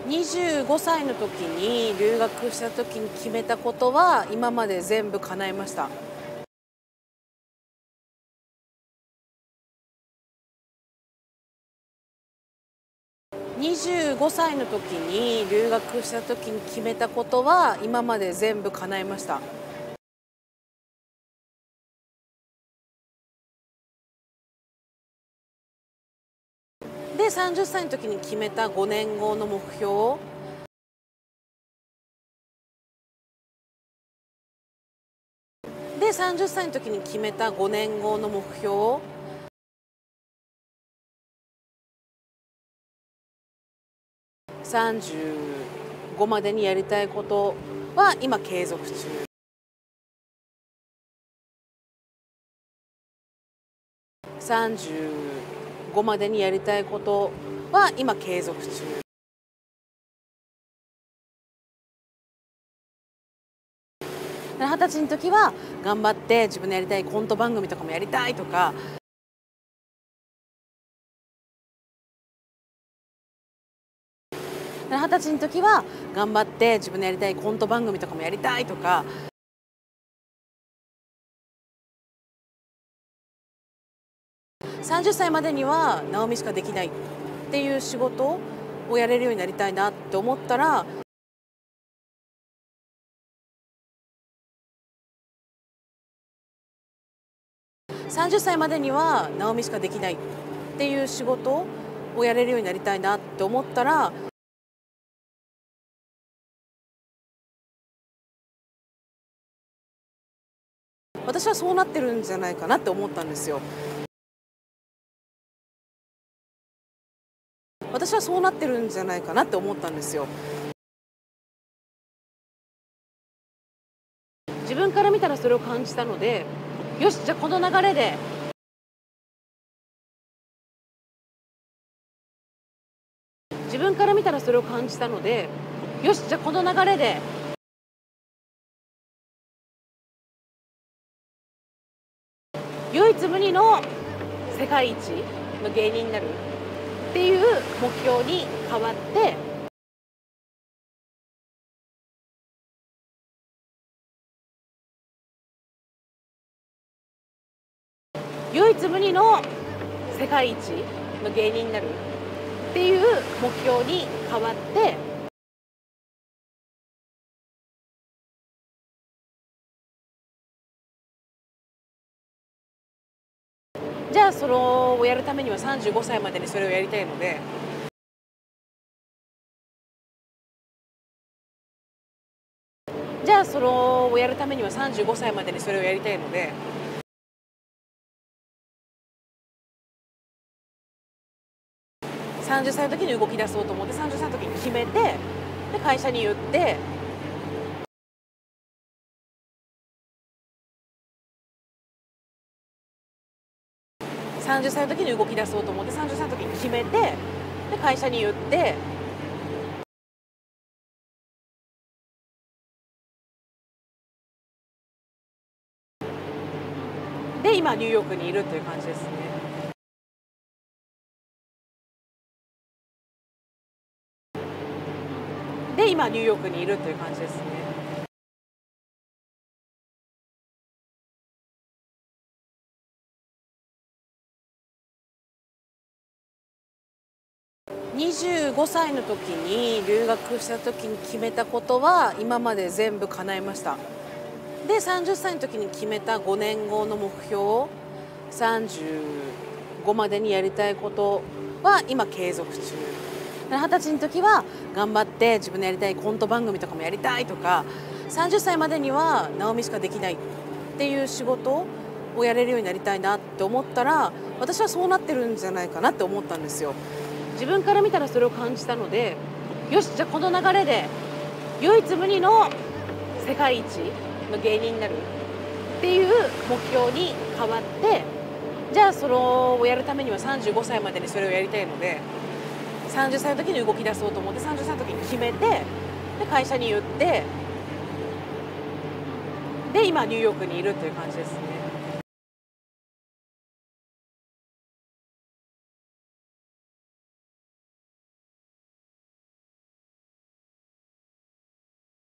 25歳の時に留学した時に決めたことは今まで全部叶えました。25歳の時に留学した時に決めたことは今まで全部叶えました。で、30歳の時に決めた5年後の目標。で、30歳の時に決めた5年後の目標。35までにやりたいことは今継続中。35までにやりたいことは今継続中。20歳の時は頑張って自分のやりたいコント番組とかもやりたいとか、20歳の時は頑張って自分のやりたいコント番組とかもやりたいとか、30歳までには直美しかできないっていう仕事をやれるようになりたいなって思ったら、30歳までには直美しかできないっていう仕事をやれるようになりたいなって思ったら、私はそうなってるんじゃないかなって思ったんですよ。私はそうなってるんじゃないかなって思ったんですよ。自分から見たらそれを感じたので、よし、じゃあこの流れで自分から見たらそれを感じたので、よし、じゃあこの流れで唯一無二の世界一の芸人になるっていう目標に変わって、唯一無二の世界一の芸人になるっていう目標に変わって、じゃあそれをやるためには35歳までにそれをやりたいので、じゃあそれをやるためには35歳までにそれをやりたいので、30歳の時に動き出そうと思って、30歳の時に決めて、で会社に言って、30歳の時に動き出そうと思って、30歳の時に決めて、で会社に言って、で今ニューヨークにいるという感じですね。で今ニューヨークにいるという感じですね。25歳の時に留学した時に決めたことは今まで全部叶えました。で、30歳の時に決めた5年後の目標、35までにやりたいことは今継続中。20歳の時は頑張って自分のやりたいコント番組とかもやりたいとか、30歳までには直美しかできないっていう仕事をやれるようになりたいなって思ったら、私はそうなってるんじゃないかなって思ったんですよ。自分から見たらそれを感じたので、よし、じゃあこの流れで唯一無二の世界一の芸人になるっていう目標に変わって、じゃあそれをやるためには35歳までにそれをやりたいので、30歳の時に動き出そうと思って、30歳の時に決めて、で会社に言って、で今ニューヨークにいるという感じですね。